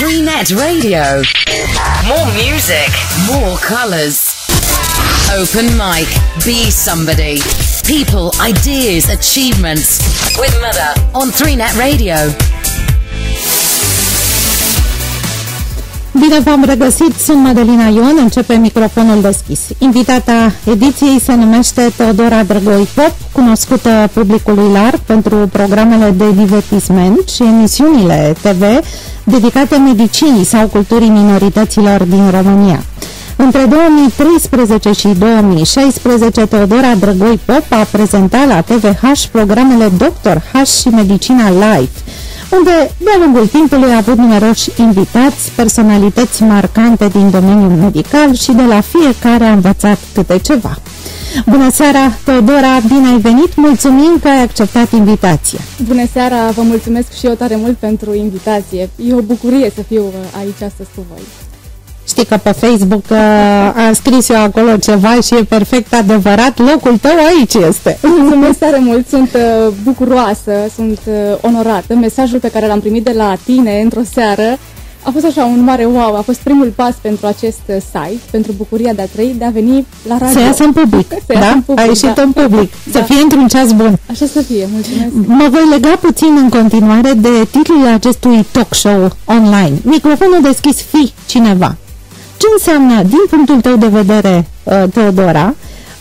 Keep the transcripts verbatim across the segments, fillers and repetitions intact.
three net Radio. More music, more colors. Open mic, be somebody. People, ideas, achievements. With Mother on three net Radio. Bine v-am regăsit, sunt Madalina Ion, începe microfonul deschis. Invitata ediției se numește Teodora Drăgoi Pop, cunoscută publicului larg pentru programele de divertisment și emisiunile T V dedicate medicinii sau culturii minorităților din România. Între două mii treisprezece și două mii șaisprezece, Teodora Drăgoi Pop a prezentat la T V H programele Doctor H și Medicina Live, unde de-a lungul timpului a avut numeroși invitați, personalități marcante din domeniul medical și de la fiecare a învățat câte ceva. Bună seara, Teodora, bine ai venit, mulțumim că ai acceptat invitația. Bună seara, vă mulțumesc și eu tare mult pentru invitație. E o bucurie să fiu aici astăzi cu voi. Știi că pe Facebook uh, am scris eu acolo ceva și e perfect adevărat, locul tău aici este. Mulțumesc tare mult, sunt uh, bucuroasă, sunt uh, onorată. Mesajul pe care l-am primit de la tine într-o seară a fost așa un mare wow, a fost primul pas pentru acest uh, site, pentru bucuria de a trăi, de a veni la radio. Să iasă în public, să da? În public, a ieșit da. în public, Da. să fie într-un ceas bun. Așa să fie, mulțumesc. Mă voi lega puțin în continuare de titlul acestui talk show online. Microfonul deschis, fii cineva. Ce înseamnă, din punctul tău de vedere, Teodora,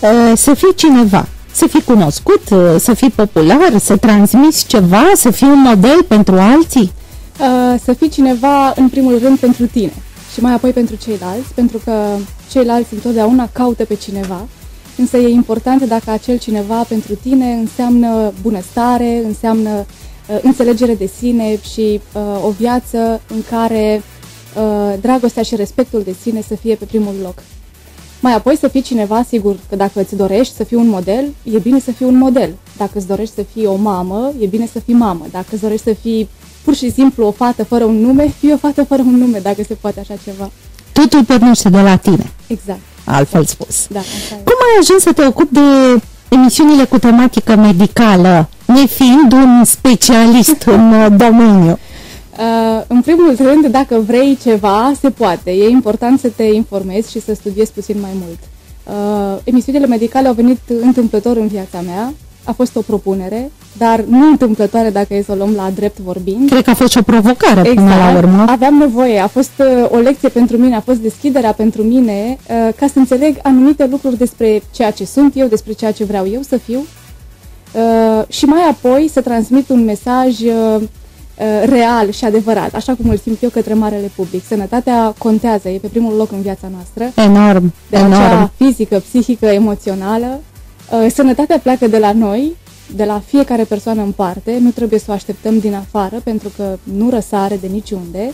să fii cineva? Să fii cunoscut, să fii popular, să transmiți ceva, să fii un model pentru alții? Să fii cineva, în primul rând, pentru tine și mai apoi pentru ceilalți, pentru că ceilalți întotdeauna caută pe cineva, însă e important dacă acel cineva pentru tine înseamnă bunăstare, înseamnă înțelegere de sine și o viață în care Uh, dragostea și respectul de sine să fie pe primul loc. Mai apoi să fii cineva, sigur că dacă îți dorești să fii un model, e bine să fii un model. Dacă îți dorești să fii o mamă, e bine să fii mamă. Dacă îți dorești să fii pur și simplu o fată fără un nume, fii o fată fără un nume, dacă se poate așa ceva. Totul pornește de la tine. Exact. Altfel spus. Da, așa e. Cum ai ajuns să te ocupi de emisiunile cu tematică medicală, nefiind un specialist în domeniu? Uh, în primul rând, dacă vrei ceva, se poate. E important să te informezi și să studiezi puțin mai mult. Uh, emisiunile medicale au venit întâmplător în viața mea. A fost o propunere, dar nu întâmplătoare dacă e să o luăm la drept vorbind. Cred că a fost și o provocare exact. Până la urmă. Aveam nevoie, a fost uh, o lecție pentru mine, a fost deschiderea pentru mine uh, ca să înțeleg anumite lucruri despre ceea ce sunt eu, despre ceea ce vreau eu să fiu uh, și mai apoi să transmit un mesaj uh, real și adevărat, așa cum îl simt eu către marele public. Sănătatea contează, e pe primul loc în viața noastră. Enorm, de enorm. Aceea fizică, psihică, emoțională. Sănătatea pleacă de la noi, de la fiecare persoană în parte, nu trebuie să o așteptăm din afară, pentru că nu răsare de niciunde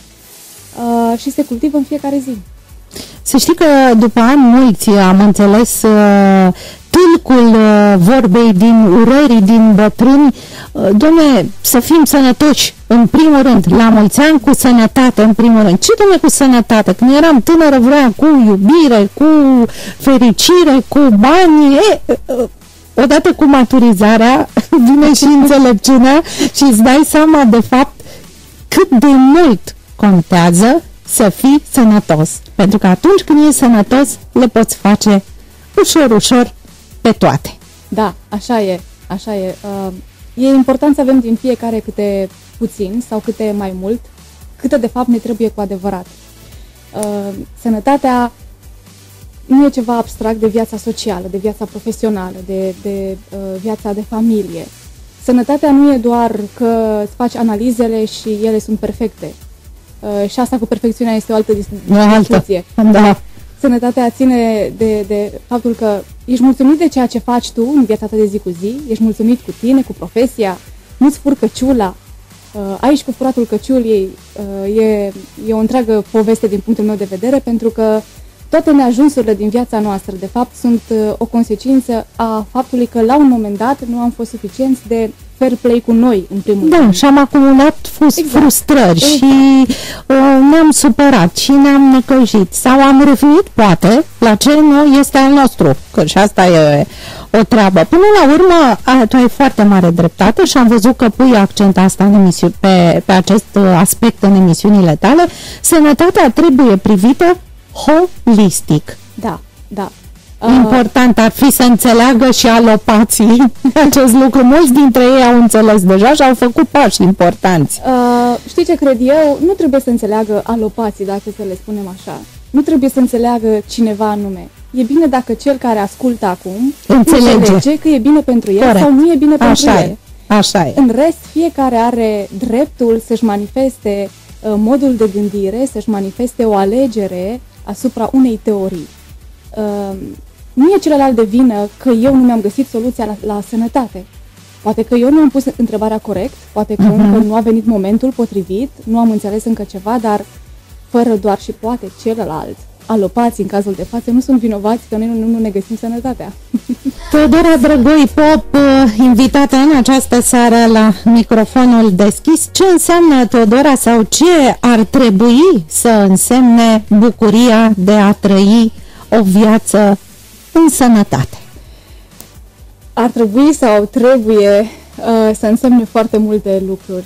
și se cultivă în fiecare zi. Să știi că după ani mulți am înțeles uh, tâlcul uh, vorbei din urării, din bătrâni, uh, Doamne, să fim sănătoși în primul rând, la mulți ani cu sănătate în primul rând. Ce Doamne cu sănătate? Când eram tânără vreau cu iubire, cu fericire, cu bani, e, uh, odată cu maturizarea vine și înțelepciunea și îți dai seama de fapt cât de mult contează să fii sănătos. Pentru că atunci când ești sănătos, le poți face ușor, ușor pe toate. Da, așa e, așa e. Uh, e important să avem din fiecare câte puțin sau câte mai mult, câte de fapt ne trebuie cu adevărat. Uh, sănătatea nu e ceva abstract de viața socială, de viața profesională, de, de uh, viața de familie. Sănătatea nu e doar că îți faci analizele și ele sunt perfecte. Uh, și asta cu perfecțiunea este o altă discuție. Da. Sănătatea ține de, de faptul că ești mulțumit de ceea ce faci tu în viața ta de zi cu zi, ești mulțumit cu tine, cu profesia, nu-ți furi căciula, uh, aici cu furatul căciulii uh, e, e o întreagă poveste din punctul meu de vedere, pentru că toate neajunsurile din viața noastră, de fapt, sunt uh, o consecință a faptului că la un moment dat nu am fost suficienți de fair play cu noi, în primul Da, rând. și am acumulat fus, Exact. frustrări Exact. și uh, ne-am supărat și ne-am necăjit sau am râvnit, poate, la ce nu este al nostru, că și asta e o treabă. Până la urmă, a, tu ai foarte mare dreptate și am văzut că pui accent asta în emisiu- pe, pe acest uh, aspect în emisiunile tale. Sănătatea trebuie privită holistic. Da, da. Important ar fi să înțeleagă și alopații acest lucru. Mulți dintre ei au înțeles deja și au făcut pași importanți. Uh, știi ce cred eu? Nu trebuie să înțeleagă alopații, dacă să le spunem așa. Nu trebuie să înțeleagă cineva anume. E bine dacă cel care ascultă acum Înțelege. înțelege că e bine pentru el. Corect. Sau nu e bine pentru Așa el. e. Așa e. În rest, fiecare are dreptul să-și manifeste uh, modul de gândire, să-și manifeste o alegere asupra unei teorii. Uh, nu e celălalt de vină că eu nu mi-am găsit soluția la, la sănătate. Poate că eu nu am pus întrebarea corect, poate că uh-huh. încă nu a venit momentul potrivit, nu am înțeles încă ceva, dar fără doar și poate celălalt. Alopații, în cazul de față, nu sunt vinovați că noi nu, nu ne găsim sănătatea. Teodora Drăgoi Pop, invitată în această seară la microfonul deschis. Ce înseamnă, Teodora, sau ce ar trebui să însemne bucuria de a trăi o viață în sănătate? Ar trebui sau trebuie uh, să însemne foarte multe lucruri.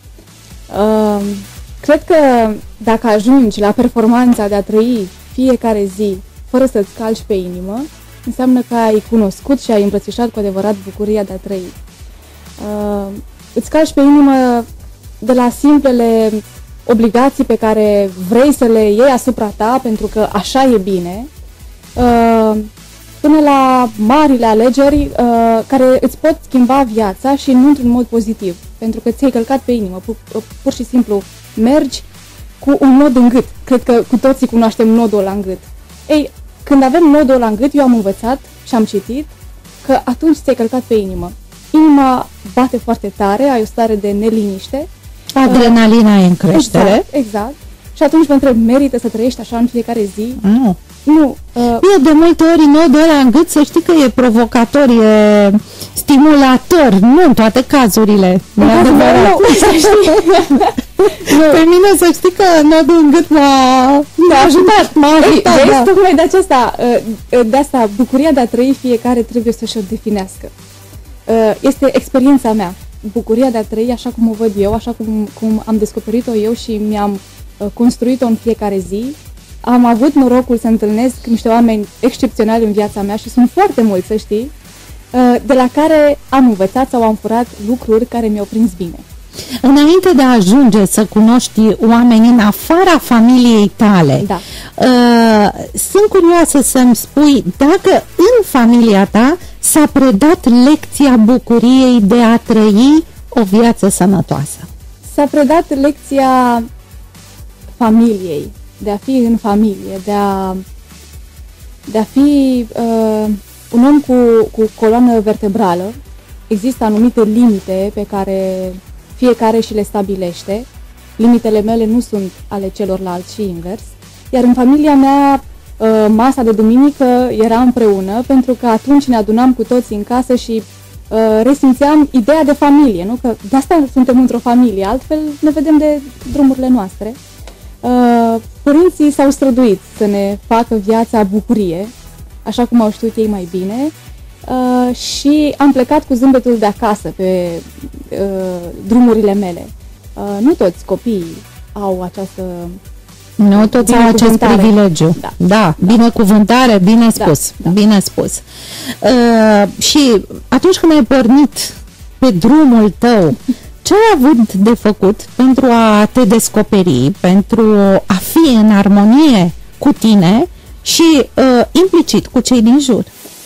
Uh, cred că dacă ajungi la performanța de a trăi fiecare zi fără să-ți calci pe inimă, înseamnă că ai cunoscut și ai îmbrățișat cu adevărat bucuria de a trăi. Uh, îți calci pe inimă de la simplele obligații pe care vrei să le iei asupra ta pentru că așa e bine, uh, până la marile alegeri uh, care îți pot schimba viața și nu într-un mod pozitiv, pentru că ți-ai călcat pe inimă, pur, pur și simplu mergi cu un nod în gât. Cred că cu toții cunoaștem nodul ăla în gât. Ei, când avem nodul ăla în gât, eu am învățat și am citit că atunci ți-ai călcat pe inimă. Inima bate foarte tare, ai o stare de neliniște. Adrenalina uh, e în creștere. Exact, exact. Și atunci mă întreb, merită să trăiești așa în fiecare zi? Nu. Nu. Uh, Eu de multe ori nodul ăla în gât, să știi că e provocator, e stimulator, nu în toate cazurile. În cazul meu, nu, să știi. Pe mine să știi că nodul în gât m-a, m-a ajutat, m-a ajutat. Vezi, Da. tocmai de aceasta, de asta, bucuria de a trăi fiecare trebuie să-și o definească. Este experiența mea. Bucuria de a trăi așa cum o văd eu, așa cum, cum am descoperit-o eu și mi-am construit-o în fiecare zi. Am avut norocul să întâlnesc niște oameni excepționali în viața mea și sunt foarte mulți, să știi, de la care am învățat sau am furat lucruri care mi-au prins bine. Înainte de a ajunge să cunoști oameni în afara familiei tale, Da. uh, sunt curioasă să-mi spui dacă în familia ta s-a predat lecția bucuriei de a trăi o viață sănătoasă. S-a predat lecția familiei, de a fi în familie, de a, de a fi uh, un om cu, cu coloană vertebrală. Există anumite limite pe care fiecare și le stabilește. Limitele mele nu sunt ale celorlalți și invers. Iar în familia mea, uh, masa de duminică era împreună, pentru că atunci ne adunam cu toții în casă și uh, resimțeam ideea de familie, nu? Că de asta suntem într-o familie, altfel ne vedem de drumurile noastre. Uh, părinții s-au străduit să ne facă viața bucurie, așa cum au știut ei mai bine, uh, și am plecat cu zâmbetul de acasă pe uh, drumurile mele. Uh, nu toți copiii au această Nu toți au acest privilegiu. Da. Da, binecuvântare, bine spus, Da, da. bine spus. Uh, și atunci când ai pornit pe drumul tău, ce ai avut de făcut pentru a te descoperi, pentru a fi în armonie cu tine și uh, implicit cu cei din jur?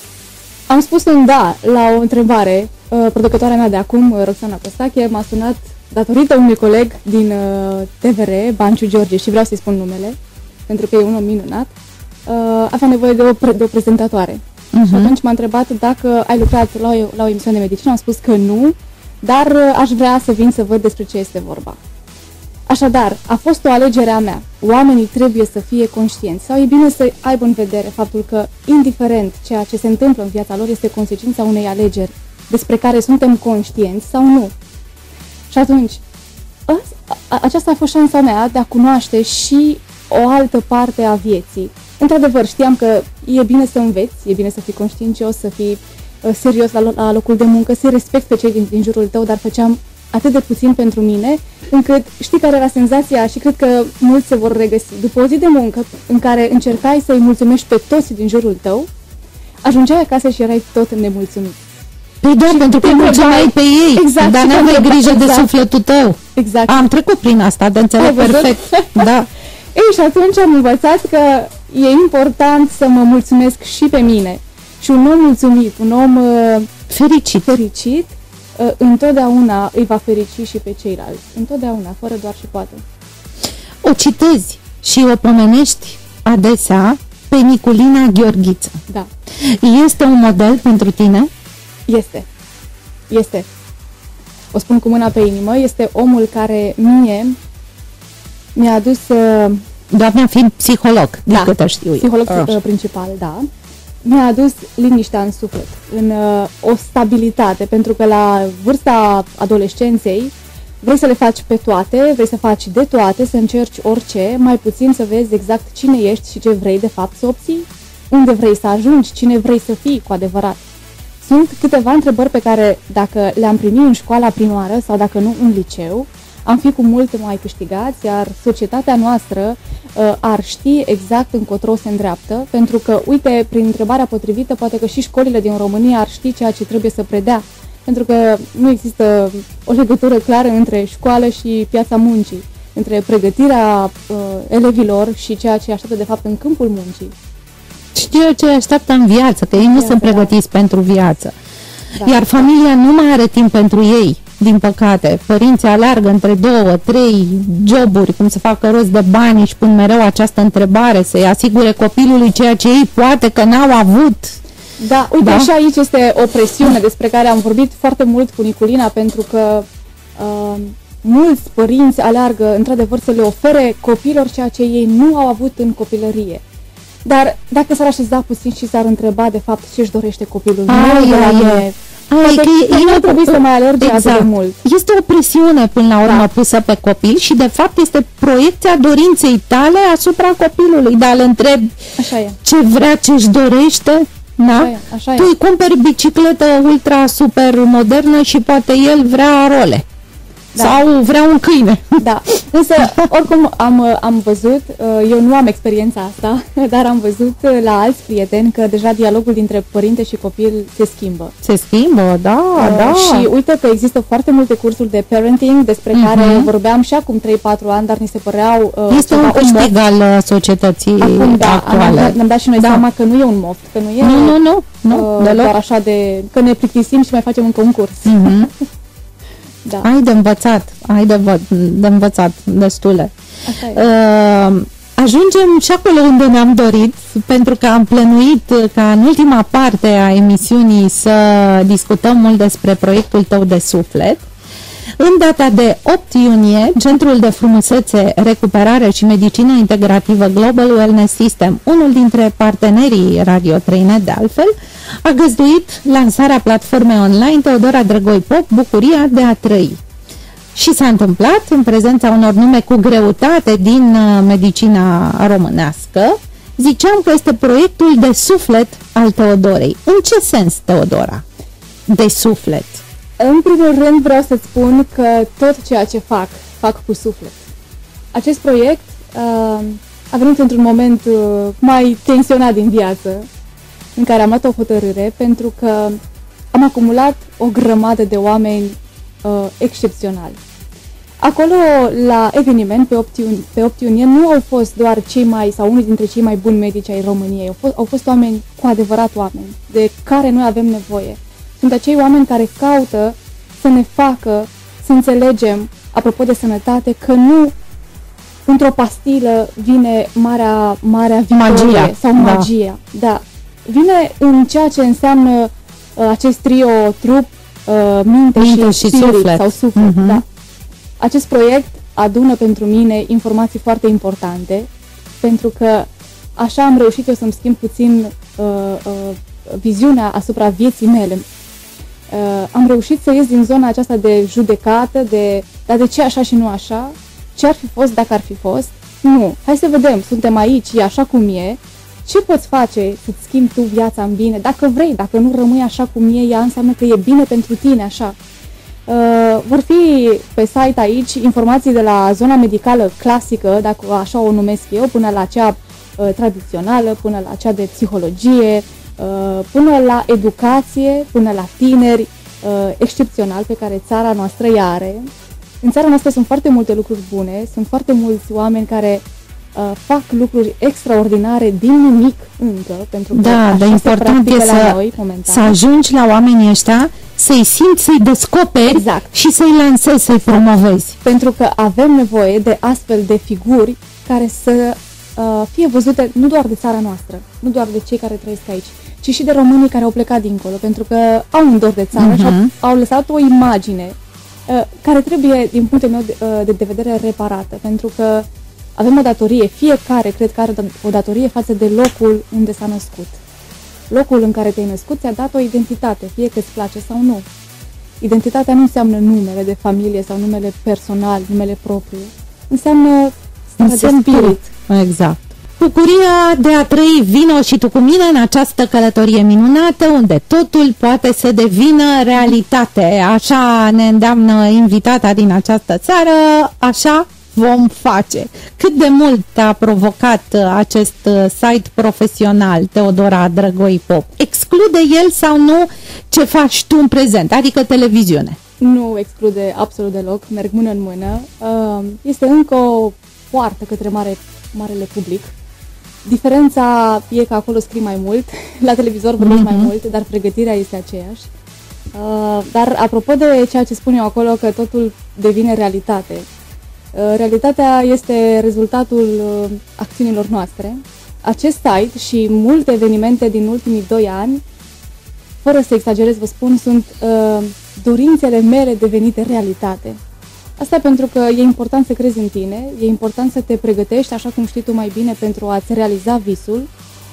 Am spus un da la o întrebare. Uh, producătoarea mea de acum, Roxana Costache, m-a sunat datorită unui coleg din uh, T V R, Banciu George, și vreau să-i spun numele, pentru că e un om minunat. Uh, avea nevoie de o, pre- de o prezentatoare. Uh-huh. Și atunci m-a întrebat dacă ai lucrat la o, la o emisiune de medicină. Am spus că nu, dar uh, aș vrea să vin să văd despre ce este vorba. Așadar, a fost o alegere a mea. Oamenii trebuie să fie conștienți sau e bine să aibă în vedere faptul că, indiferent ceea ce se întâmplă în viața lor, este consecința unei alegeri despre care suntem conștienți sau nu. Și atunci, a, aceasta a fost șansa mea de a cunoaște și o altă parte a vieții. Într-adevăr, știam că e bine să înveți, e bine să fii conștiincios, să fii uh, serios la, la locul de muncă, să respecti pe cei din, din jurul tău, dar făceam atât de puțin pentru mine, încât știi care era senzația și cred că mulți se vor regăsi. După o zi de muncă în care încercai să-i mulțumești pe toți din jurul tău, ajungeai acasă și erai tot nemulțumit. Păi da, pentru că mulțumeai pe ei, exact, dar n-aveai grijă exact. de sufletul tău. Exact. Am trecut prin asta, de înțeleg perfect. Da. Ei, și atunci am învățat că e important să mă mulțumesc și pe mine. Și un om mulțumit, un om uh, fericit, fericit uh, întotdeauna îi va ferici și pe ceilalți. Întotdeauna, fără doar și poate. O citezi și o pomenești adesea pe Niculina Gheorghiță. Da. Este un model pentru tine? Este. Este. O spun cu mâna pe inimă, este omul care mie mi-a adus... Uh, Doamna fiind psiholog, din da, câte știu eu. Psiholog uh, principal, da. Mi-a adus liniștea în suflet, în uh, o stabilitate, pentru că la vârsta adolescenței vrei să le faci pe toate, vrei să faci de toate, să încerci orice, mai puțin să vezi exact cine ești și ce vrei de fapt să obții, unde vrei să ajungi, cine vrei să fii cu adevărat. Sunt câteva întrebări pe care, dacă le-am primit în școala primară sau dacă nu în liceu, am fi cu mult mai câștigați, iar societatea noastră uh, ar ști exact încotro se îndreaptă, pentru că, uite, prin întrebarea potrivită, poate că și școlile din România ar ști ceea ce trebuie să predea, pentru că nu există o legătură clară între școală și piața muncii, între pregătirea uh, elevilor și ceea ce așteaptă, de fapt, în câmpul muncii. Știu ce așteaptă în viață, că ei nu sunt pregătiți da. pentru viață. Da. Iar familia nu mai are timp pentru ei, din păcate. Părinții alargă între două, trei joburi, cum să facă rost de bani, și pun mereu această întrebare, să-i asigure copilului ceea ce ei poate că n-au avut. Da, uite, da? Și aici este o presiune despre care am vorbit foarte mult cu Niculina, pentru că uh, mulți părinți alargă, într-adevăr, să le ofere copilor ceea ce ei nu au avut în copilărie. Dar dacă s-ar așeza puțin și s-ar întreba, de fapt, ce își dorește copilul meu de la mine, Ai, că ei nu trebuie să mai alerge exact. atât de mult. Este o presiune până la urmă da. pusă pe copil și de fapt este proiecția dorinței tale asupra copilului, dar îl întrebi așa e. ce vrea, ce își dorește. Da? Așa e, așa tu îi cumperi bicicletă ultra super modernă și poate el vrea role. Da. Sau vrea un câine. Da, însă oricum am, am văzut, eu nu am experiența asta, dar am văzut la alți prieteni că deja dialogul dintre părinte și copil se schimbă. Se schimbă, da, uh, da. Și uite că există foarte multe cursuri de parenting despre uh-huh. care vorbeam și acum trei patru ani, dar ni se păreau... Uh, este un câștig al societății acum, da, actuale. Am, ne-am dat și noi da. seama că nu e un moft, că nu e nu, nu, nu, nu, uh, doar așa de... că ne plictisim și mai facem încă un curs. Uh-huh. Da. Ai de învățat, ai de, de învățat destule. Uh, ajungem și acolo unde ne-am dorit, pentru că am plănuit ca în ultima parte a emisiunii să discutăm mult despre proiectul tău de suflet. În data de opt iunie, Centrul de Frumusețe, Recuperare și Medicină Integrativă Global Wellness System, unul dintre partenerii Radio trei net de altfel, a găzduit lansarea platformei online Teodora Drăgoi Pop, Bucuria de a trăi. Și s-a întâmplat în prezența unor nume cu greutate din medicina românească. Ziceam că este proiectul de suflet al Teodorei. În ce sens, Teodora? De suflet? În primul rând vreau să spun că tot ceea ce fac, fac cu suflet. Acest proiect uh, a venit într-un moment uh, mai tensionat din viață, în care am luat o hotărâre, pentru că am acumulat o grămadă de oameni uh, excepționali. Acolo, la eveniment, pe opt iunie, pe opt iunie, nu au fost doar cei mai, sau unii dintre cei mai buni medici ai României, au fost, au fost oameni cu adevărat oameni, de care noi avem nevoie. Sunt acei oameni care caută să ne facă să înțelegem, apropo de sănătate, că nu într-o pastilă vine marea, marea victorie magia, sau magia. Da. Da. Vine în ceea ce înseamnă uh, acest trio, trup, uh, minte, minte și, și spirit, suflet. Sau suflet. Uh-huh. Da. Acest proiect adună pentru mine informații foarte importante, pentru că așa am reușit eu să-mi schimb puțin uh, uh, viziunea asupra vieții mele. uh, am reușit să ies din zona aceasta de judecată, de dar de ce așa și nu așa, ce ar fi fost dacă ar fi fost. Nu, hai să vedem, suntem aici, e așa cum e, ce poți face să-ți schimbi tu viața în bine, dacă vrei, dacă nu rămâi așa cum e, ea înseamnă că e bine pentru tine, așa. Uh, vor fi pe site aici informații de la zona medicală clasică, dacă așa o numesc eu, până la cea uh, tradițională, până la cea de psihologie, uh, până la educație, până la tineri, uh, excepțional pe care țara noastră îi are. În țara noastră sunt foarte multe lucruri bune, sunt foarte mulți oameni care uh, fac lucruri extraordinare din nimic încă, pentru că da, așa dar important e să, noi, momentan. să ajungi la oamenii ăștia, să-i simți, să-i descoperi exact. și să-i lansezi, să-i promovezi. Pentru că avem nevoie de astfel de figuri care să uh, fie văzute nu doar de țara noastră, nu doar de cei care trăiesc aici, ci și de românii care au plecat dincolo, pentru că au un dor de țară uh-huh. și au, au lăsat o imagine uh, care trebuie, din punctul meu de, uh, de vedere, reparată, pentru că avem o datorie, fiecare cred că are o datorie față de locul unde s-a născut. Locul în care te-ai născut ți-a dat o identitate, fie că îți place sau nu. Identitatea nu înseamnă numele de familie sau numele personal, numele propriu. Înseamnă starea de spirit. Exact. Bucuria de a trăi, vino și tu cu mine în această călătorie minunată, unde totul poate să devină realitate. Așa ne îndeamnă invitata din această țară, așa vom face. Cât de mult a provocat acest site profesional, Teodora Drăgoi Pop? Exclude el sau nu ce faci tu în prezent, adică televiziune? Nu exclude absolut deloc, merg mână în mână. Este încă o poartă către mare, marele public. Diferența e că acolo scrii mai mult, la televizor vorbești mm-hmm. mai mult, dar pregătirea este aceeași. Dar apropo de ceea ce spun eu acolo, că totul devine realitate, realitatea este rezultatul acțiunilor noastre. Acest site și multe evenimente din ultimii doi ani, fără să exagerez vă spun, sunt uh, dorințele mele devenite realitate. Asta pentru că e important să crezi în tine, e important să te pregătești așa cum știi tu mai bine pentru a-ți realiza visul.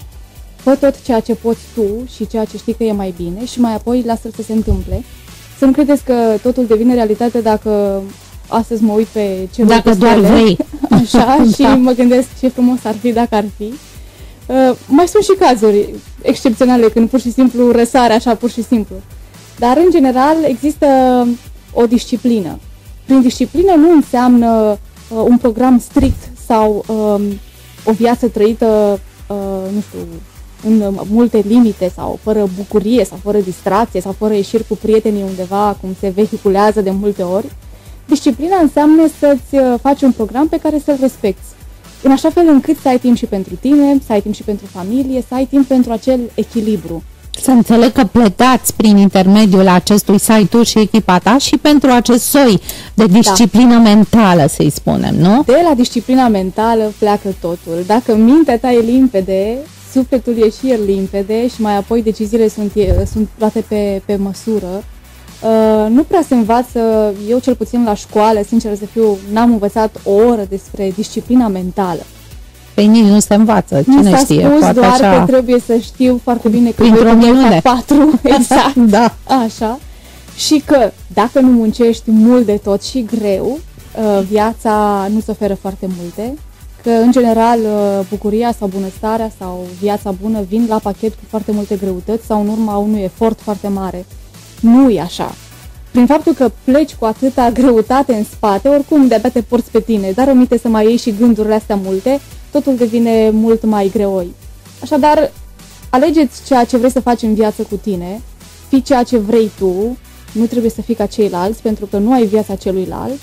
Fă tot ceea ce poți tu și ceea ce știi că e mai bine și mai apoi lasă-l să se întâmple. Să nu credeți că totul devine realitate dacă astăzi mă uit pe ce dacă doar stele, vrei. Așa, și da. mă gândesc ce frumos ar fi dacă ar fi. Uh, mai sunt și cazuri excepționale când pur și simplu răsare așa pur și simplu. Dar în general există o disciplină. Prin disciplină nu înseamnă uh, un program strict sau um, o viață trăită, uh, nu știu, în multe limite sau fără bucurie sau fără distracție sau fără ieșiri cu prietenii undeva, cum se vehiculează de multe ori. Disciplina înseamnă să-ți faci un program pe care să-l respecti, în așa fel încât să ai timp și pentru tine, să ai timp și pentru familie, să ai timp pentru acel echilibru. Să înțeleg că plătați prin intermediul acestui site tu și echipa ta și pentru acest soi de disciplină da. mentală, să-i spunem, nu? De la disciplina mentală pleacă totul. Dacă mintea ta e limpede, sufletul e și el limpede și mai apoi deciziile sunt, sunt luate pe, pe măsură. Uh, nu prea se învață, eu cel puțin la școală, sincer să fiu, n-am învățat o oră despre disciplina mentală. Pe nici nu se învață, cine nu știe. Nu s-a spus doar așa... că trebuie să știu foarte bine că printr-o minune. patru, exact, da. Așa. Și că dacă nu muncești mult de tot și greu, uh, viața nu se oferă foarte multe, că în general uh, bucuria sau bunăstarea sau viața bună vin la pachet cu foarte multe greutăți sau în urma unui efort foarte mare. Nu e așa. Prin faptul că pleci cu atâta greutate în spate, oricum de-abia te porți pe tine, dar omite să mai iei și gândurile astea multe, totul devine mult mai greoi. Așadar, alegeți ceea ce vrei să faci în viață cu tine, fii ceea ce vrei tu, nu trebuie să fii ca ceilalți, pentru că nu ai viața celuilalt,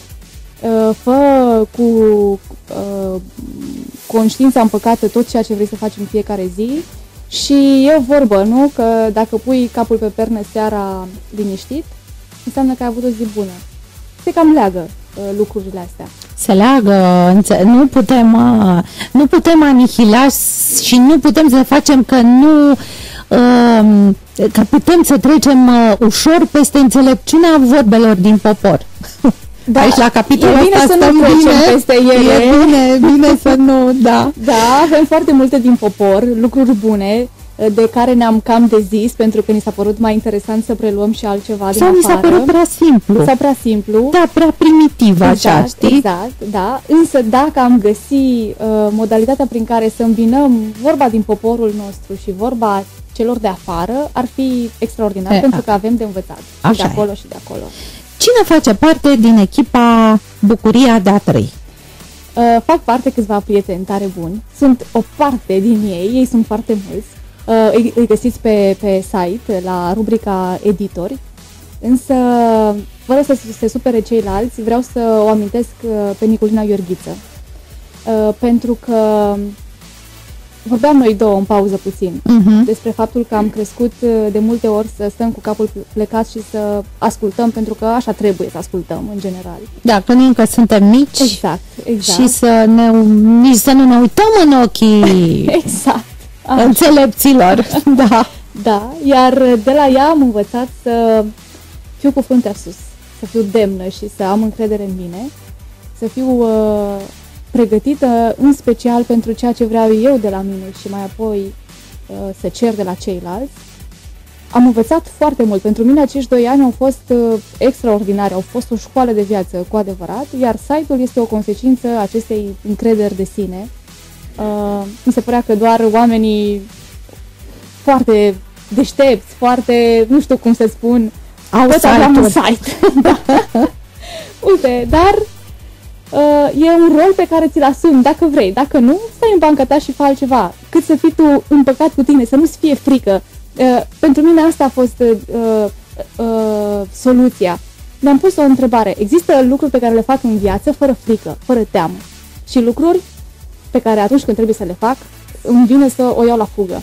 fă cu uh, conștiința împăcată tot ceea ce vrei să faci în fiecare zi. Și e o vorbă, nu? Că dacă pui capul pe pernă seara liniștit, înseamnă că ai avut o zi bună. Se cam leagă uh, lucrurile astea. Se leagă, nu putem, uh, nu putem anihila și nu putem să facem că nu, uh, că putem să trecem uh, ușor peste înțelepciunea vorbelor din popor. Da, aici la capitolul e bine ăsta să nu trecem bine, peste ele. E bine, bine să nu, da. Da, avem foarte multe din popor, lucruri bune, de care ne-am cam dezis pentru că ni s-a părut mai interesant să preluăm și altceva din Sau afară. mi s-a părut prea simplu. Sau prea simplu. Da, prea primitiv Exact, așa, știi? exact, da. Însă dacă am găsi uh, modalitatea prin care să îmbinăm vorba din poporul nostru și vorba celor de afară, ar fi extraordinar, e, pentru a. că avem de învățat Așa și de acolo e. și de acolo. Cine face parte din echipa Bucuria de a trăi? Uh, fac parte câțiva prieteni tare buni, sunt o parte din ei, ei sunt foarte mulți. Uh, îi, îi găsiți pe, pe site, la rubrica editori, însă, fără să se supere ceilalți, vreau să o amintesc pe Niculina Iorghiță, uh, pentru că vorbeam noi două în pauză puțin Uh-huh. despre faptul că am crescut de multe ori să stăm cu capul plecat și să ascultăm, pentru că așa trebuie să ascultăm în general. Da, când încă suntem mici. Exact, exact. Și să ne, nici să nu ne uităm în ochii Exact. Așa. înțelepților. Da. Da, iar de la ea am învățat să fiu cu fruntea sus, să fiu demnă și să am încredere în mine, să fiu uh, pregătită în special pentru ceea ce vreau eu de la mine și mai apoi uh, să cer de la ceilalți. Am învățat foarte mult. Pentru mine acești doi ani au fost uh, extraordinari, au fost o școală de viață cu adevărat, iar site-ul este o consecință acestei încrederi de sine. Uh, mi se părea că doar oamenii foarte deștepți, foarte, nu știu cum să spun, Au tot aveam un site-uri. site. Da. Uite, dar uh, e un rol pe care ți-l asumi, dacă vrei. Dacă nu, stai în banca ta și fă altceva. Cât să fii tu împăcat cu tine, să nu-ți fie frică. Uh, pentru mine asta a fost uh, uh, soluția. Mi-am pus o întrebare. Există lucruri pe care le fac în viață fără frică, fără teamă. Și lucruri pe care atunci când trebuie să le fac, îmi vine să o iau la fugă.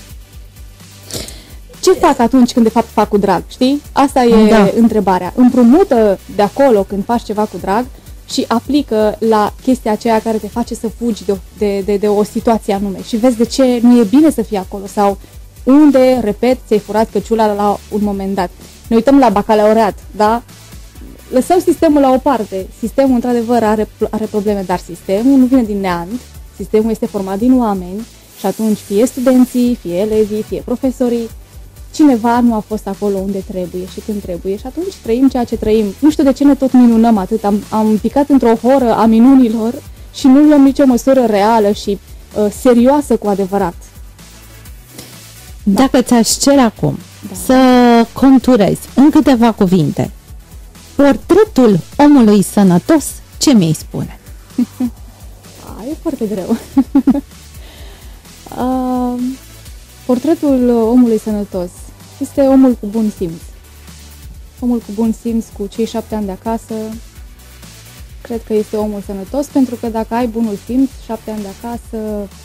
Ce fac atunci când de fapt fac cu drag, știi? Asta e Da. întrebarea. Împrumută de acolo când faci ceva cu drag și aplică la chestia aceea care te face să fugi de o, de, de, de o situație anume și vezi de ce nu e bine să fii acolo sau unde, repet, ți-ai furat căciula la un moment dat. Ne uităm la bacalaureat, da? Lăsăm sistemul la o parte. Sistemul, într-adevăr, are, are probleme, dar sistemul nu vine din neant. Sistemul este format din oameni și atunci fie studenții, fie elevii, fie profesorii, cineva nu a fost acolo unde trebuie și când trebuie și atunci trăim ceea ce trăim. Nu știu de ce ne tot minunăm atât. Am, am picat într-o horă a minunilor și nu luăm nicio măsură reală și uh, serioasă cu adevărat. Dacă ți-aș cere acum Da. să conturezi în câteva cuvinte portretul omului sănătos, ce mi-ai spune? A, e foarte greu. uh, portretul omului sănătos este omul cu bun simț. Omul cu bun simț, cu cei șapte ani de acasă, cred că este omul sănătos, pentru că dacă ai bunul simț, șapte ani de acasă,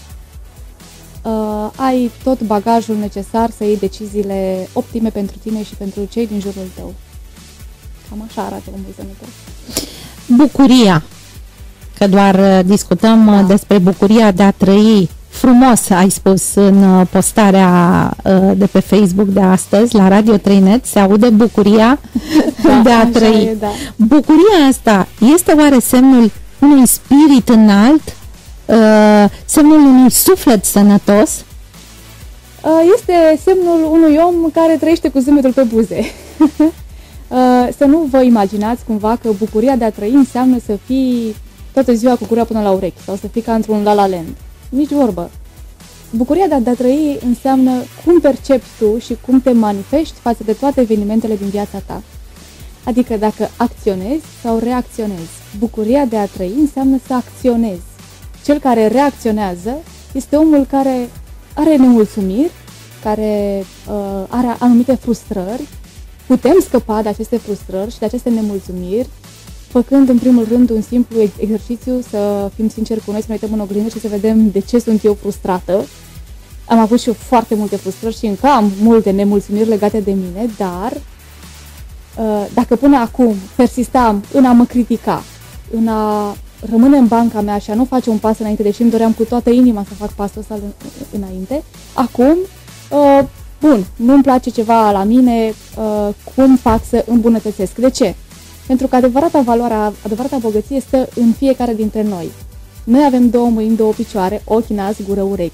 uh, ai tot bagajul necesar să iei deciziile optime pentru tine și pentru cei din jurul tău. Cam așa arată omul sănătos. Bucuria, că doar uh, discutăm Da. uh, despre bucuria de a trăi. Frumos ai spus în uh, postarea uh, de pe Facebook de astăzi, la Radio trei net, se aude bucuria Da, de a așa trăi. e, da. Bucuria asta este oare semnul unui spirit înalt, uh, semnul unui suflet sănătos? Uh, Este semnul unui om care trăiește cu zâmbetul pe buze. Uh, Să nu vă imaginați cumva că bucuria de a trăi înseamnă să fii toată ziua cu gura până la urechi sau să fii ca într-un La La Land. Nici vorbă. Bucuria de a, de a trăi înseamnă cum percepi tu și cum te manifesti față de toate evenimentele din viața ta. Adică dacă acționezi sau reacționezi. Bucuria de a trăi înseamnă să acționezi. Cel care reacționează este omul care are nemulțumiri, care uh, are anumite frustrări. Putem scăpa de aceste frustrări și de aceste nemulțumiri făcând în primul rând un simplu exercițiu, să fim sinceri cu noi, să ne uităm în oglindă și să vedem de ce sunt eu frustrată. Am avut și eu foarte multe frustrări și încă am multe nemulțumiri legate de mine, dar dacă până acum persistam în a mă critica, în a rămâne în banca mea și a nu face un pas înainte, deși îmi doream cu toată inima să fac pasul ăsta înainte, acum, bun, nu-mi place ceva la mine, cum fac să îmbunătățesc? De ce? Pentru că adevărata valoare, adevărata bogăție stă în fiecare dintre noi. Noi avem două mâini, două picioare, ochi, nas, gură, urechi.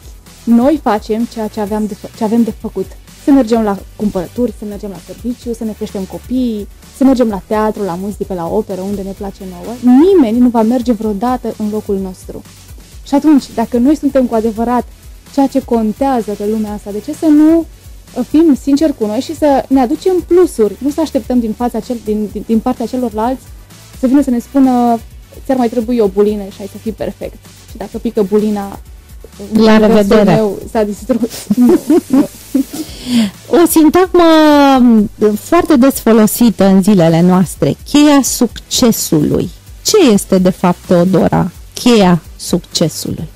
noi facem ceea ce, aveam de fă- ce avem de făcut. Să mergem la cumpărături, să mergem la serviciu, să ne creștem copiii, să mergem la teatru, la muzică, la operă, unde ne place nouă. Nimeni nu va merge vreodată în locul nostru. Și atunci, dacă noi suntem cu adevărat ceea ce contează pe lumea asta, de ce să nu fim sinceri cu noi și să ne aducem plusuri, nu să așteptăm din, fața cel, din, din, din partea celorlalți să vină să ne spună ți-ar mai trebui o bulină și ai să fii perfect. Și dacă pică bulina, la revedere. Meu s-a distrus. Nu, nu. O sintagmă foarte des folosită în zilele noastre, cheia succesului. Ce este de fapt, Teodora, cheia succesului?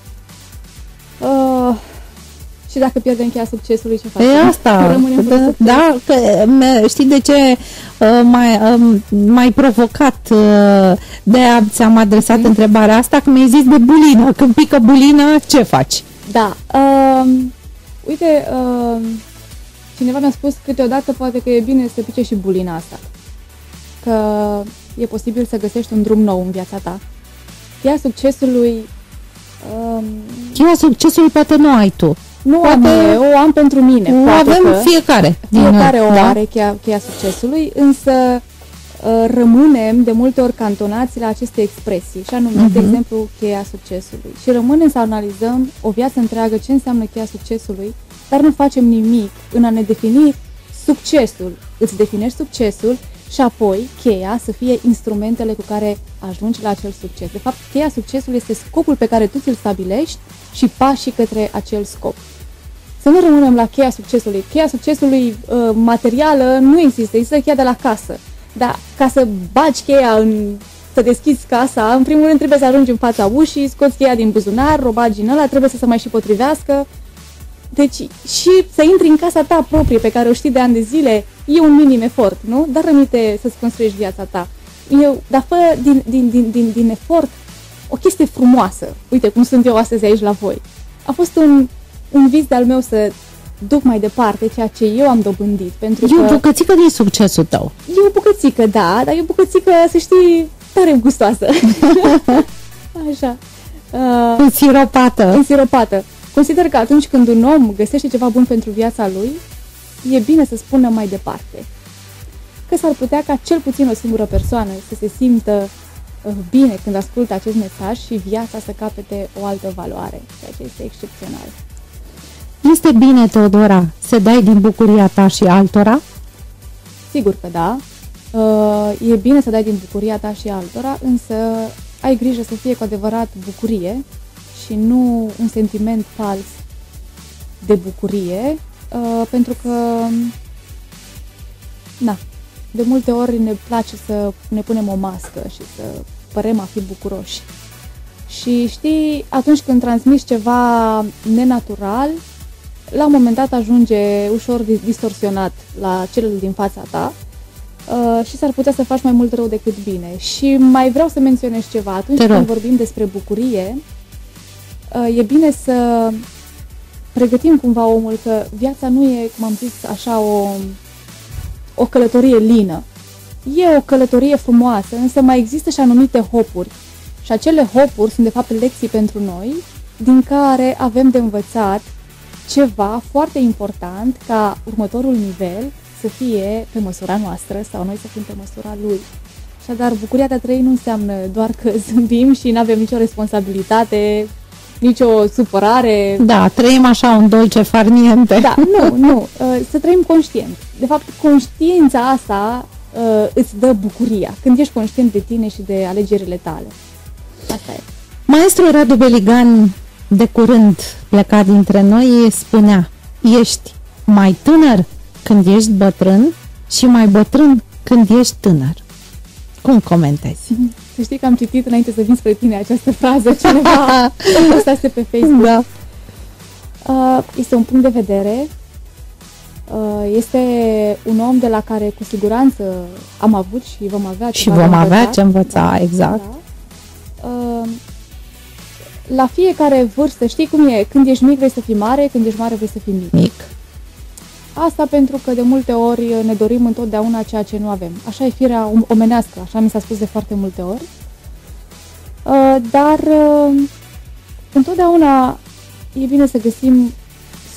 Uh, și dacă pierdem cheia succesului, ce facem? E asta, da, da, că, știi de ce uh, mai, uh, mai provocat uh, de-aia ți-am adresat mm. întrebarea asta, că mi-ai zis de bulină, când pică bulină, ce faci? Da, uh, uite, uh, cineva mi-a spus câteodată poate că e bine să pice și bulina asta, că e posibil să găsești un drum nou în viața ta. Cheia succesului... Uh, cheia succesului poate nu ai tu. Nu poate am eu, o am pentru mine. O avem fiecare. Fiecare o da? are cheia, cheia succesului, însă uh, rămânem de multe ori cantonați la aceste expresii, și anume, uh-huh. de exemplu, cheia succesului. Și rămânem să analizăm o viață întreagă ce înseamnă cheia succesului, dar nu facem nimic în a ne defini succesul. Îți definești succesul și apoi cheia să fie instrumentele cu care ajungi la acel succes. De fapt, cheia succesului este scopul pe care tu ți-l stabilești și pașii către acel scop. Să nu rămânem la cheia succesului. Cheia succesului uh, materială nu există, există cheia de la casă. Dar ca să bagi cheia în, să deschizi casa, în primul rând trebuie să ajungi în fața ușii, scoți cheia din buzunar, o bagi în ăla, trebuie să se mai și potrivească. Deci și să intri în casa ta proprie, pe care o știi de ani de zile, e un minim efort, nu? Dar rămite să-ți construiești viața ta. Eu, dar fă din, din, din, din, din efort o chestie frumoasă. Uite cum sunt eu astăzi aici la voi. A fost un, un vis de-al meu să duc mai departe ceea ce eu am dobândit. Pentru e că o bucățică din succesul tău. E o bucățică, da, dar e o bucățică, să știi, tare gustoasă. Așa. Uh, însiropată. Însiropată. Consider că atunci când un om găsește ceva bun pentru viața lui, e bine să spună mai departe. Că s-ar putea ca cel puțin o singură persoană să se simtă uh, bine când ascultă acest mesaj și viața să capete o altă valoare, ceea ce este excepțional. Este bine, Teodora, să dai din bucuria ta și altora? Sigur că da. Uh, e bine să dai din bucuria ta și altora, însă ai grijă să fie cu adevărat bucurie și nu un sentiment fals de bucurie, uh, pentru că, na, de multe ori ne place să ne punem o mască și să părem a fi bucuroși. Și știi, atunci când transmiți ceva nenatural, la un moment dat ajunge ușor distorsionat la celul din fața ta uh, și s-ar putea să faci mai mult rău decât bine. Și mai vreau să menționez ceva. Atunci când vorbim despre bucurie, uh, e bine să pregătim cumva omul că viața nu e, cum am zis, așa o, o călătorie lină. E o călătorie frumoasă, însă mai există și anumite hopuri. Și acele hopuri sunt de fapt lecții pentru noi, din care avem de învățat ceva foarte important ca următorul nivel să fie pe măsura noastră sau noi să fim pe măsura lui. Așadar, bucuria de a trăi nu înseamnă doar că zâmbim și nu avem nicio responsabilitate, nicio supărare. Da, trăim așa un dolce far niente. Da, nu, nu, să trăim conștient. De fapt, conștiința asta îți dă bucuria, când ești conștient de tine și de alegerile tale. Asta e. Maestru Radu Beligan, de curând plecat dintre noi, spunea: ești mai tânăr când ești bătrân și mai bătrân când ești tânăr. Cum comentezi? Să știi că am citit înainte să vin spre tine această frază, cineva postase pe Facebook. Da. Este un punct de vedere, este un om de la care cu siguranță am avut și vom avea și vom avea ce învăța, da, exact. Da. La fiecare vârstă, știi cum e, când ești mic vrei să fii mare, când ești mare vrei să fii mic. Mic. Asta pentru că de multe ori ne dorim întotdeauna ceea ce nu avem. Așa e firea omenească, așa mi s-a spus de foarte multe ori. Dar întotdeauna e bine să găsim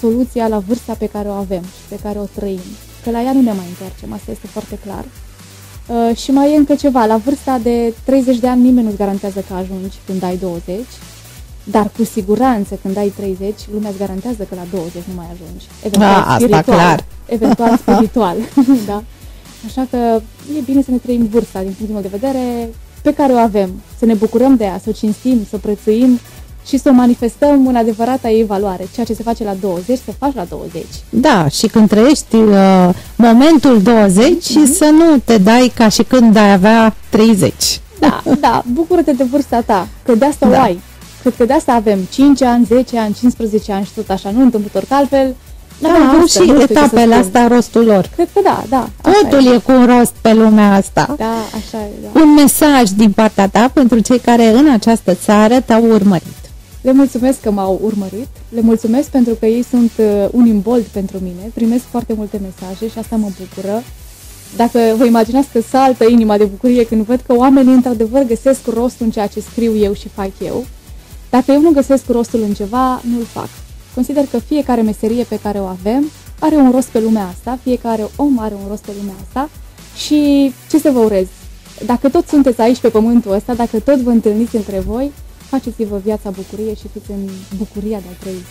soluția la vârsta pe care o avem și pe care o trăim. Că la ea nu ne mai întoarcem, asta este foarte clar. Uh, și mai e încă ceva, la vârsta de treizeci de ani nimeni nu-ți garantează că ajungi când ai douăzeci, dar cu siguranță când ai treizeci, lumea îți garantează că la douăzeci nu mai ajungi. Eventual A, spiritual, asta clar. eventual spiritual, da? Așa că e bine să ne trăim vârsta din punctul meu de vedere pe care o avem, să ne bucurăm de ea, să o cinstim, să o prețuim și să o manifestăm în adevărata ei valoare. Ceea ce se face la douăzeci, să faci la douăzeci. Da, și când trăiești uh, momentul douăzeci, mm-hmm. să nu te dai ca și când ai avea treizeci. Da, da, bucură-te de vârsta ta, că de asta da. o ai. Cred că de asta avem cinci ani, zece ani, cincisprezece ani și tot așa, nu întâmplător, că altfel... Da, au și etapele astea rostul lor. Cred că da, da. Totul e. e cu un rost pe lumea asta. Da, așa e, da. Un mesaj din partea ta pentru cei care în această țară te-au urmărit. Le mulțumesc că m-au urmărit, le mulțumesc pentru că ei sunt uh, un imbold pentru mine, primesc foarte multe mesaje și asta mă bucură. Dacă vă imaginați că saltă inima de bucurie când văd că oamenii într-adevăr găsesc rostul în ceea ce scriu eu și fac eu, dacă eu nu găsesc rostul în ceva, nu-l fac. Consider că fiecare meserie pe care o avem are un rost pe lumea asta, fiecare om are un rost pe lumea asta și ce să vă urez? Dacă tot sunteți aici pe pământul ăsta, dacă tot vă întâlniți între voi, faceți-vă viața bucurie și fiți în bucuria de a trăi.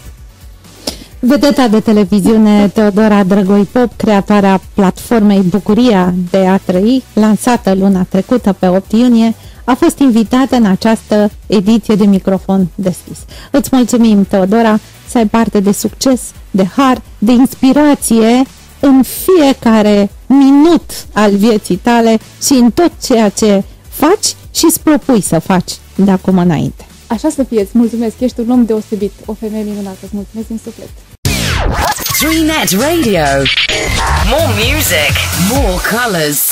Vedeta de televiziune Teodora Drăgoi Pop, creatoarea platformei Bucuria de a Trăi, lansată luna trecută pe opt iunie, a fost invitată în această ediție de Microfon Deschis. Îți mulțumim, Teodora, să ai parte de succes, de har, de inspirație în fiecare minut al vieții tale și în tot ceea ce faci și îți propui să faci de acum înainte. Așa să fie, îți mulțumesc, ești un om deosebit, o femeie minunată, îți mulțumesc din suflet. three net Radio. More music, more colors.